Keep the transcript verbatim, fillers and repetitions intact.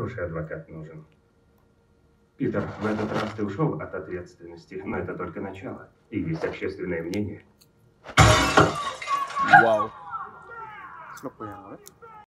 Хороший адвокат нужен. Питер, в этот раз ты ушел от ответственности, но это только начало. И есть общественное мнение. Вау. Спокойно, да?